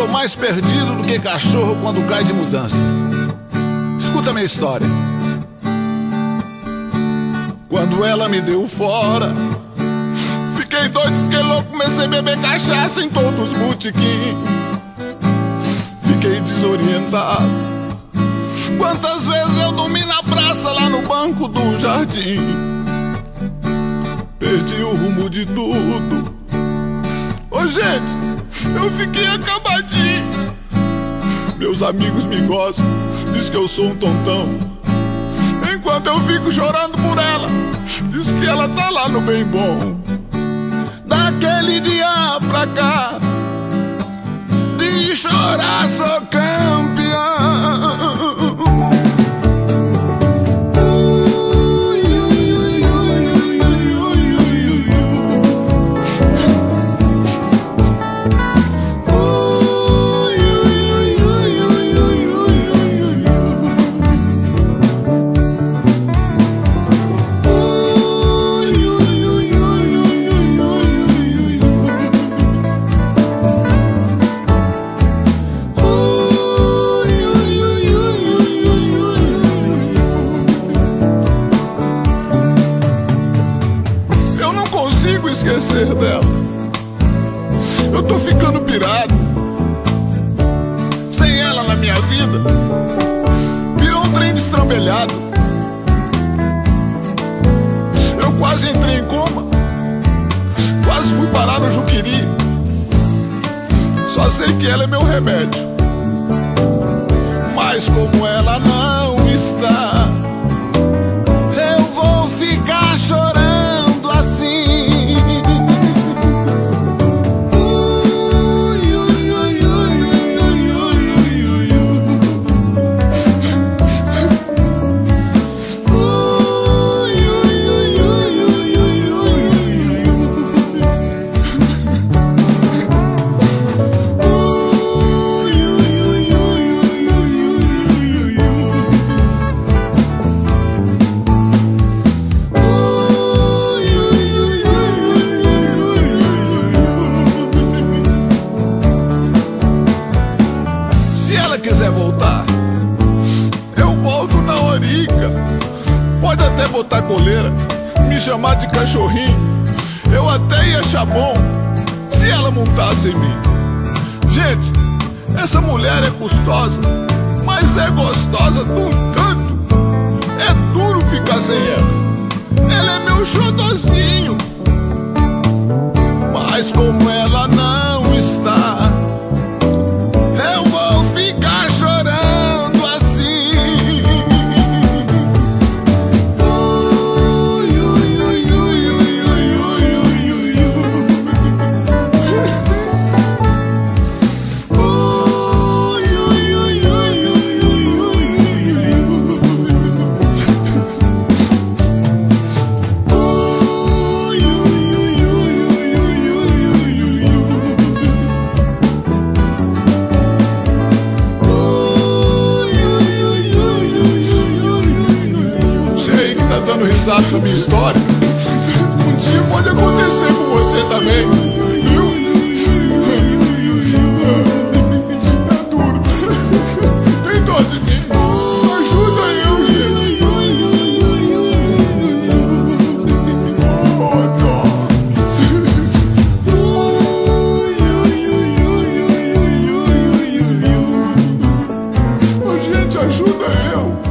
Tô mais perdido do que cachorro quando cai de mudança. Escuta a minha história. Quando ela me deu fora, fiquei doido, fiquei louco, comecei a beber cachaça em todos os botequim. Fiquei desorientado. Quantas vezes eu dormi na praça, lá no banco do jardim. Perdi o rumo de tudo. Ô gente, eu fiquei acabadinho. Meus amigos me gostam, diz que eu sou um tontão. Enquanto eu fico chorando por ela, diz que ela tá lá no bem bom. Daquele dia pra cá, de chorar sou campeão. Esquecer dela, eu tô ficando pirado. Sem ela na minha vida, virou um trem destrambelhado. Eu quase entrei em coma, quase fui parar no Juqueri. Só sei que ela é meu remédio, mas como ela não está, eu vou ficar chorando assim. Quiser voltar, eu volto na Orica. Pode até botar coleira, me chamar de cachorrinho. Eu até ia achar bom se ela montasse em mim. Gente, essa mulher é custosa, mas é gostosa de um tanto. É duro ficar sem ela. Ela é meu xodozinho, mas como ela não está, eu vou ficar chorando assim. Dando risada da minha história, um dia pode acontecer com você também, viu? É duro. Tem dó de mim? Ajuda eu, gente. Oh, dó. Oh, gente, ajuda eu.